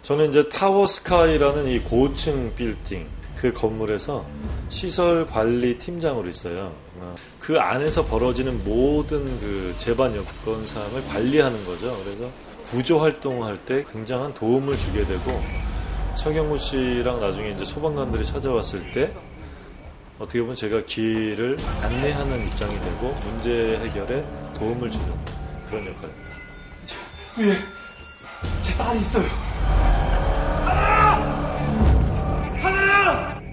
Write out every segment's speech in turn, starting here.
저는 이제 타워스카이라는 이 고층 빌딩 그 건물에서 시설 관리 팀장으로 있어요. 그 안에서 벌어지는 모든 그 재반 여건 사항을 관리하는 거죠. 그래서 구조 활동할 때 굉장한 도움을 주게 되고 서경구 씨랑 나중에 이제 소방관들이 찾아왔을 때 어떻게 보면 제가 길을 안내하는 입장이 되고 문제 해결에 도움을 주는 그런 역할입니다. 위에 제 딸이 있어요. 하나야!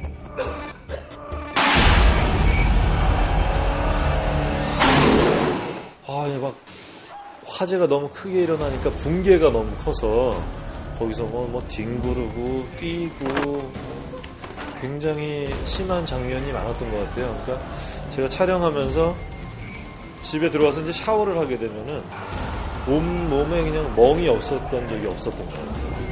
막 화재가 너무 크게 일어나니까 붕괴가 너무 커서 거기서 뭐 뒹구르고 뛰고 굉장히 심한 장면이 많았던 것 같아요. 그러니까 제가 촬영하면서 집에 들어와서 이제 샤워를 하게 되면은 온몸에 그냥 멍이 없었던 적이 없었던 것 같아요.